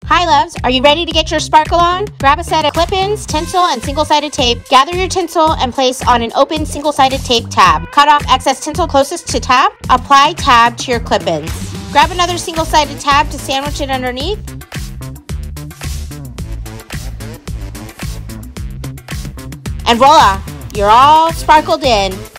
Hi loves, are you ready to get your sparkle on? Grab a set of clip-ins, tinsel, and single-sided tape. Gather your tinsel and place on an open single-sided tape tab. Cut off excess tinsel closest to tab. Apply tab to your clip-ins. Grab another single-sided tab to sandwich it underneath. And voila, you're all sparkled in.